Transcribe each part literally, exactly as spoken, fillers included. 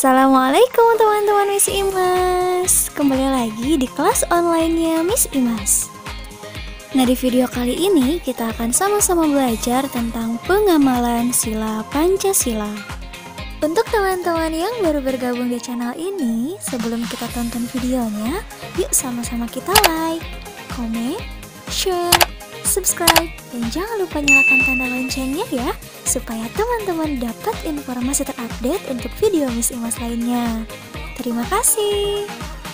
Assalamualaikum teman-teman Miss Imas. Kembali lagi di kelas online-nya Miss Imas. Nah, di video kali ini kita akan sama-sama belajar tentang pengamalan sila Pancasila. Untuk teman-teman yang baru bergabung di channel ini, sebelum kita tonton videonya, yuk sama-sama kita like, komen, share, subscribe, dan jangan lupa nyalakan tanda loncengnya ya, supaya teman-teman dapat informasi terupdate untuk video Miss Imas lainnya. Terima kasih.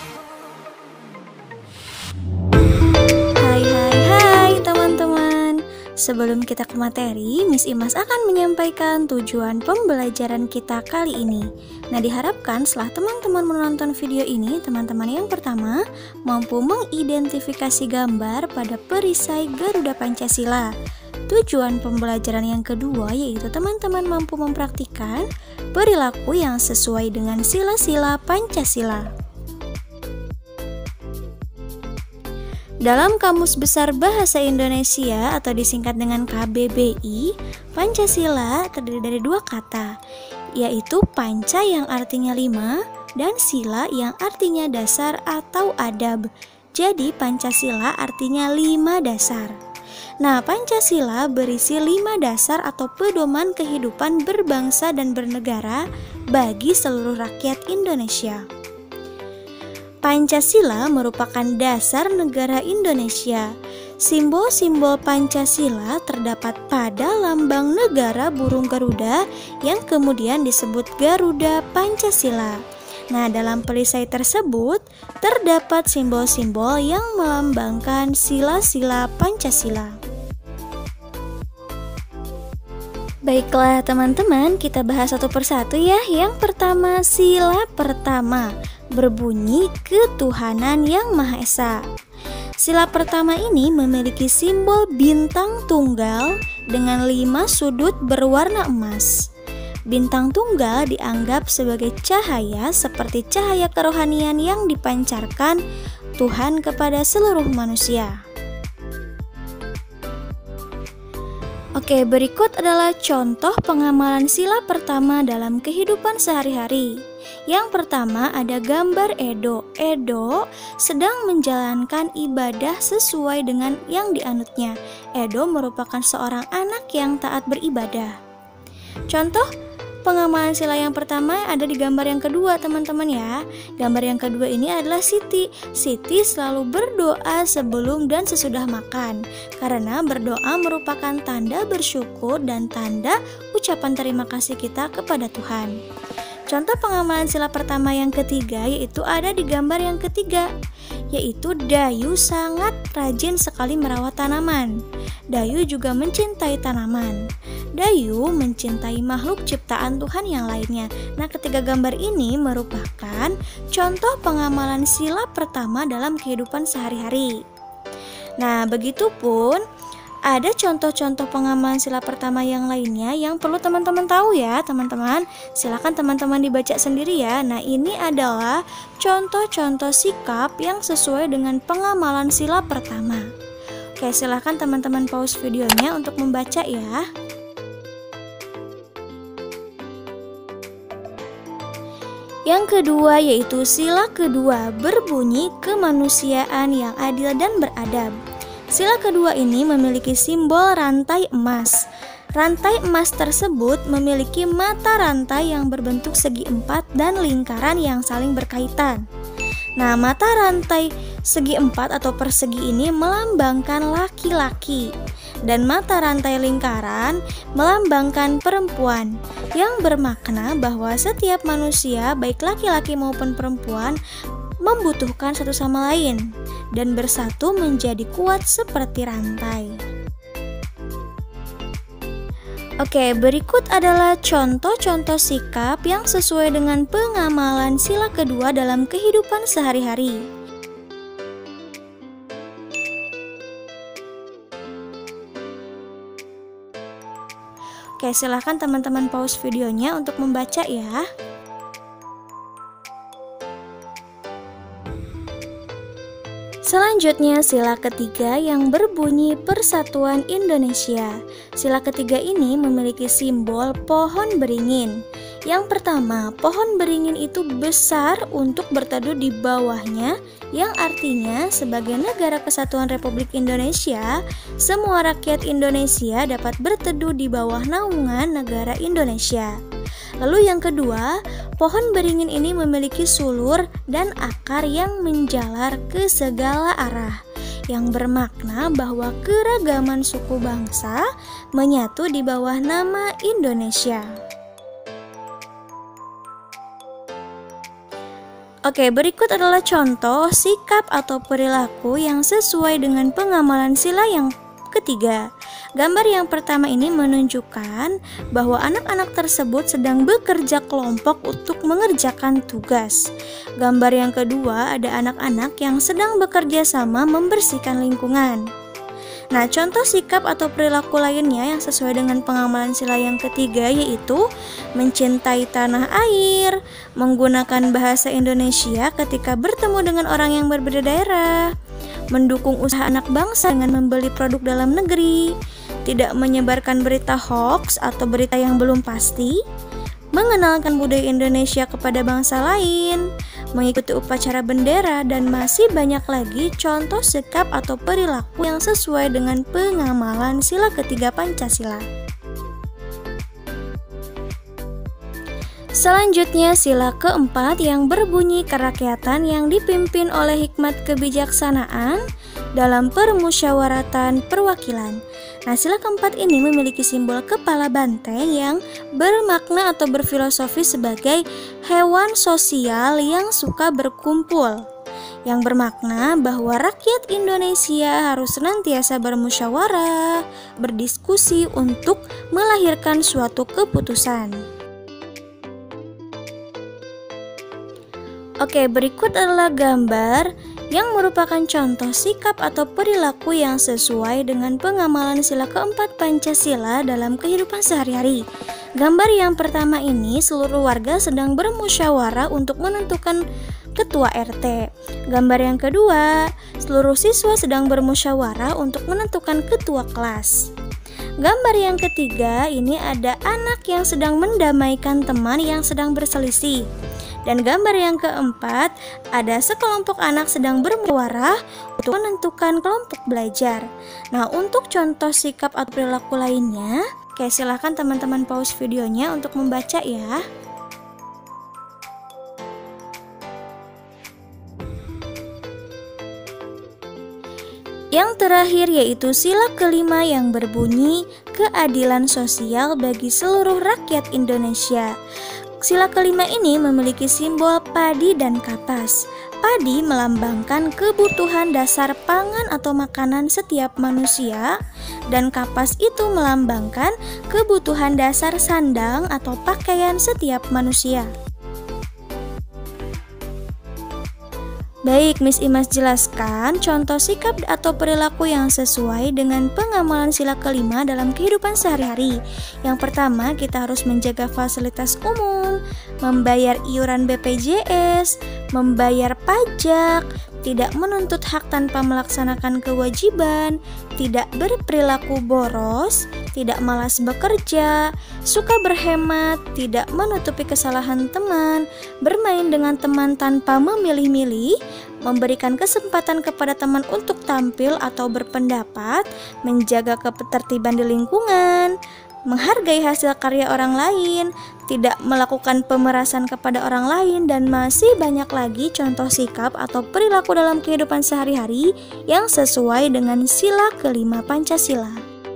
Hai hai hai teman-teman. Sebelum kita ke materi, Miss Imas akan menyampaikan tujuan pembelajaran kita kali ini. Nah, diharapkan setelah teman-teman menonton video ini, teman-teman yang pertama mampu mengidentifikasi gambar pada perisai Garuda Pancasila. Tujuan pembelajaran yang kedua yaitu teman-teman mampu mempraktikkan perilaku yang sesuai dengan sila-sila Pancasila. Dalam Kamus Besar Bahasa Indonesia atau disingkat dengan K B B I, Pancasila terdiri dari dua kata, yaitu panca yang artinya lima dan sila yang artinya dasar atau adab. Jadi Pancasila artinya lima dasar. Nah, Pancasila berisi lima dasar atau pedoman kehidupan berbangsa dan bernegara bagi seluruh rakyat Indonesia. Pancasila merupakan dasar negara Indonesia. Simbol-simbol Pancasila terdapat pada lambang negara burung Garuda yang kemudian disebut Garuda Pancasila. Nah, dalam perisai tersebut terdapat simbol-simbol yang melambangkan sila-sila Pancasila. Baiklah teman-teman, kita bahas satu persatu ya. Yang pertama, sila pertama berbunyi ketuhanan yang Maha Esa. Sila pertama ini memiliki simbol bintang tunggal dengan lima sudut berwarna emas. Bintang tunggal dianggap sebagai cahaya seperti cahaya kerohanian yang dipancarkan Tuhan kepada seluruh manusia. Oke, berikut adalah contoh pengamalan sila pertama dalam kehidupan sehari-hari. Yang pertama ada gambar Edo. Edo sedang menjalankan ibadah sesuai dengan yang dianutnya. Edo merupakan seorang anak yang taat beribadah. Contoh pengamalan sila yang pertama ada di gambar yang kedua teman-teman ya. Gambar yang kedua ini adalah Siti. Siti selalu berdoa sebelum dan sesudah makan, karena berdoa merupakan tanda bersyukur dan tanda ucapan terima kasih kita kepada Tuhan. Contoh pengamalan sila pertama yang ketiga yaitu ada di gambar yang ketiga, yaitu Dayu sangat rajin sekali merawat tanaman. Dayu juga mencintai tanaman. Dayu mencintai makhluk ciptaan Tuhan yang lainnya. Nah, ketiga gambar ini merupakan contoh pengamalan sila pertama dalam kehidupan sehari-hari. Nah, begitupun ada contoh-contoh pengamalan sila pertama yang lainnya yang perlu teman-teman tahu ya, teman-teman. Silakan teman-teman dibaca sendiri ya. Nah, ini adalah contoh-contoh sikap yang sesuai dengan pengamalan sila pertama. Oke, silakan teman-teman pause videonya untuk membaca ya. Yang kedua yaitu sila kedua berbunyi kemanusiaan yang adil dan beradab. Sila kedua ini memiliki simbol rantai emas. Rantai emas tersebut memiliki mata rantai yang berbentuk segi empat dan lingkaran yang saling berkaitan. Nah, mata rantai segi empat atau persegi ini melambangkan laki-laki, dan mata rantai lingkaran melambangkan perempuan, yang bermakna bahwa setiap manusia, baik laki-laki maupun perempuan, membutuhkan satu sama lain dan bersatu menjadi kuat seperti rantai. Oke, berikut adalah contoh-contoh sikap yang sesuai dengan pengamalan sila kedua dalam kehidupan sehari-hari. Oke, silahkan teman-teman pause videonya untuk membaca ya. Selanjutnya sila ketiga yang berbunyi Persatuan Indonesia. Sila ketiga ini memiliki simbol pohon beringin. Yang pertama, pohon beringin itu besar untuk berteduh di bawahnya, yang artinya sebagai negara kesatuan Republik Indonesia, semua rakyat Indonesia dapat berteduh di bawah naungan negara Indonesia. Lalu yang kedua, pohon beringin ini memiliki sulur dan akar yang menjalar ke segala arah, yang bermakna bahwa keragaman suku bangsa menyatu di bawah nama Indonesia. Oke, berikut adalah contoh sikap atau perilaku yang sesuai dengan pengamalan sila yang ketiga. Gambar yang pertama ini menunjukkan bahwa anak-anak tersebut sedang bekerja kelompok untuk mengerjakan tugas. Gambar yang kedua ada anak-anak yang sedang bekerja sama membersihkan lingkungan. Nah, contoh sikap atau perilaku lainnya yang sesuai dengan pengamalan sila yang ketiga yaitu mencintai tanah air, menggunakan bahasa Indonesia ketika bertemu dengan orang yang berbeda daerah, mendukung usaha anak bangsa dengan membeli produk dalam negeri, tidak menyebarkan berita hoax atau berita yang belum pasti, mengenalkan budaya Indonesia kepada bangsa lain, mengikuti upacara bendera, dan masih banyak lagi contoh sikap atau perilaku yang sesuai dengan pengamalan sila ketiga Pancasila. Selanjutnya sila keempat yang berbunyi kerakyatan yang dipimpin oleh hikmat kebijaksanaan dalam permusyawaratan perwakilan. Nah, sila keempat ini memiliki simbol kepala banteng yang bermakna atau berfilosofi sebagai hewan sosial yang suka berkumpul, yang bermakna bahwa rakyat Indonesia harus senantiasa bermusyawarah, berdiskusi untuk melahirkan suatu keputusan. Oke, berikut adalah gambar yang merupakan contoh sikap atau perilaku yang sesuai dengan pengamalan sila keempat Pancasila dalam kehidupan sehari-hari. Gambar yang pertama ini seluruh warga sedang bermusyawarah untuk menentukan ketua R T. Gambar yang kedua, seluruh siswa sedang bermusyawarah untuk menentukan ketua kelas. Gambar yang ketiga ini ada anak yang sedang mendamaikan teman yang sedang berselisih. Dan gambar yang keempat, ada sekelompok anak sedang bermusyawarah untuk menentukan kelompok belajar. Nah, untuk contoh sikap atau perilaku lainnya, oke, silahkan teman-teman pause videonya untuk membaca ya. Yang terakhir yaitu sila kelima yang berbunyi keadilan sosial bagi seluruh rakyat Indonesia. Sila kelima ini memiliki simbol padi dan kapas. Padi melambangkan kebutuhan dasar pangan atau makanan setiap manusia, dan kapas itu melambangkan kebutuhan dasar sandang atau pakaian setiap manusia. Baik, Miss Imas jelaskan contoh sikap atau perilaku yang sesuai dengan pengamalan sila kelima dalam kehidupan sehari-hari. Yang pertama, kita harus menjaga fasilitas umum, membayar iuran B P J S, membayar pajak, tidak menuntut hak tanpa melaksanakan kewajiban, tidak berperilaku boros, tidak malas bekerja, suka berhemat, tidak menutupi kesalahan teman, bermain dengan teman tanpa memilih-milih, memberikan kesempatan kepada teman untuk tampil atau berpendapat, menjaga ketertiban di lingkungan, menghargai hasil karya orang lain, tidak melakukan pemerasan kepada orang lain, dan masih banyak lagi contoh sikap atau perilaku dalam kehidupan sehari-hari yang sesuai dengan sila kelima Pancasila.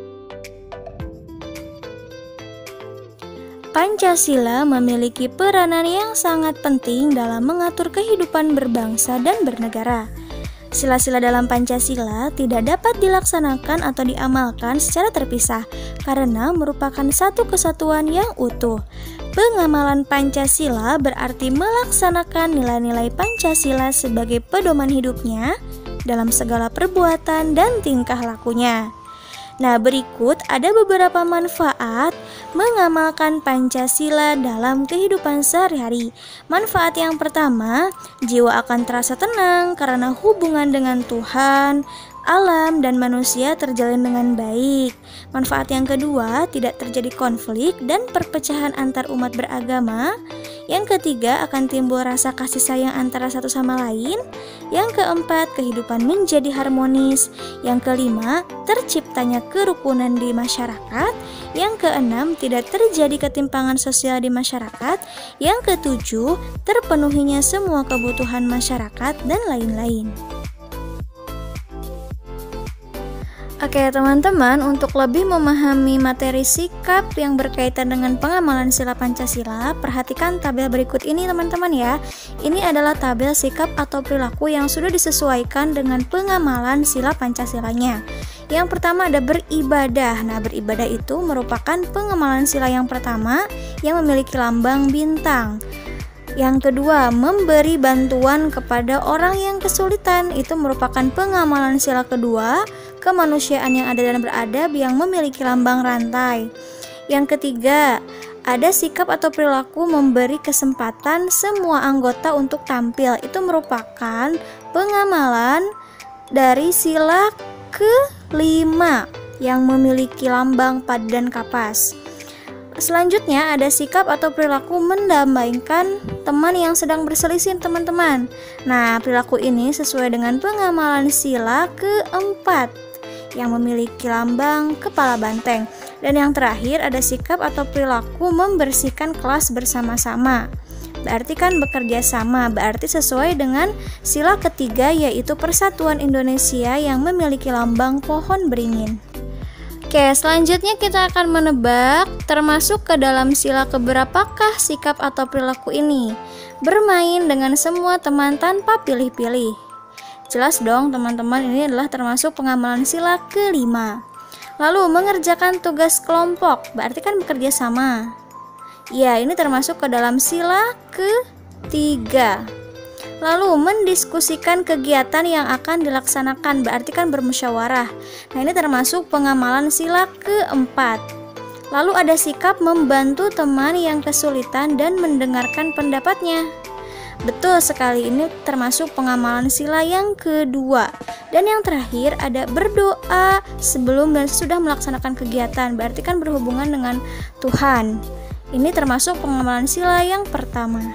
Pancasila memiliki peranan yang sangat penting dalam mengatur kehidupan berbangsa dan bernegara. Sila-sila dalam Pancasila tidak dapat dilaksanakan atau diamalkan secara terpisah karena merupakan satu kesatuan yang utuh. Pengamalan Pancasila berarti melaksanakan nilai-nilai Pancasila sebagai pedoman hidupnya dalam segala perbuatan dan tingkah lakunya. Nah, berikut ada beberapa manfaat mengamalkan Pancasila dalam kehidupan sehari-hari. Manfaat yang pertama, jiwa akan terasa tenang karena hubungan dengan Tuhan, alam, dan manusia terjalin dengan baik. Manfaat yang kedua, tidak terjadi konflik dan perpecahan antar umat beragama. Yang ketiga, akan timbul rasa kasih sayang antara satu sama lain. Yang keempat, kehidupan menjadi harmonis. Yang kelima, terciptanya kerukunan di masyarakat. Yang keenam, tidak terjadi ketimpangan sosial di masyarakat. Yang ketujuh, terpenuhinya semua kebutuhan masyarakat dan lain-lain. Oke teman-teman, untuk lebih memahami materi sikap yang berkaitan dengan pengamalan sila Pancasila, perhatikan tabel berikut ini teman-teman ya. Ini adalah tabel sikap atau perilaku yang sudah disesuaikan dengan pengamalan sila Pancasilanya. Yang pertama ada beribadah. Nah, beribadah itu merupakan pengamalan sila yang pertama yang memiliki lambang bintang. Yang kedua, memberi bantuan kepada orang yang kesulitan. Itu merupakan pengamalan sila kedua, kemanusiaan yang ada dan beradab yang memiliki lambang rantai. Yang ketiga, ada sikap atau perilaku memberi kesempatan semua anggota untuk tampil. Itu merupakan pengamalan dari sila kelima yang memiliki lambang padi dan kapas. Selanjutnya ada sikap atau perilaku mendamaikan teman yang sedang berselisih teman-teman. Nah, perilaku ini sesuai dengan pengamalan sila keempat yang memiliki lambang kepala banteng. Dan yang terakhir ada sikap atau perilaku membersihkan kelas bersama-sama. Berarti kan bekerja sama, berarti sesuai dengan sila ketiga yaitu Persatuan Indonesia yang memiliki lambang pohon beringin. Oke, selanjutnya kita akan menebak termasuk ke dalam sila keberapakah sikap atau perilaku ini. Bermain dengan semua teman tanpa pilih-pilih. Jelas dong teman-teman, ini adalah termasuk pengamalan sila kelima. Lalu mengerjakan tugas kelompok, berarti kan bekerja sama. Ya, ini termasuk ke dalam sila ketiga. Lalu mendiskusikan kegiatan yang akan dilaksanakan, berarti kan bermusyawarah. Nah, ini termasuk pengamalan sila keempat. Lalu ada sikap membantu teman yang kesulitan dan mendengarkan pendapatnya. Betul sekali, ini termasuk pengamalan sila yang kedua. Dan yang terakhir ada berdoa sebelum dan sesudah melaksanakan kegiatan, berarti kan berhubungan dengan Tuhan. Ini termasuk pengamalan sila yang pertama.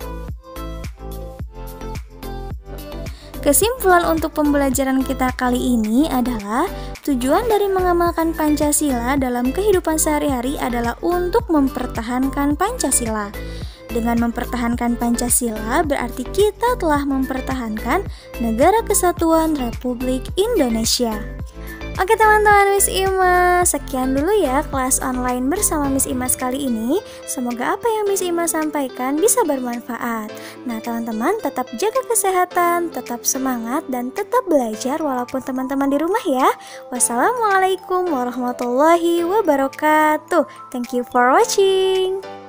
Kesimpulan untuk pembelajaran kita kali ini adalah tujuan dari mengamalkan Pancasila dalam kehidupan sehari-hari adalah untuk mempertahankan Pancasila. Dengan mempertahankan Pancasila berarti kita telah mempertahankan Negara Kesatuan Republik Indonesia. Oke teman-teman Miss Ima, sekian dulu ya kelas online bersama Miss Ima kali ini. Semoga apa yang Miss Ima sampaikan bisa bermanfaat. Nah teman-teman tetap jaga kesehatan, tetap semangat, dan tetap belajar walaupun teman-teman di rumah ya. Wassalamualaikum warahmatullahi wabarakatuh. Thank you for watching.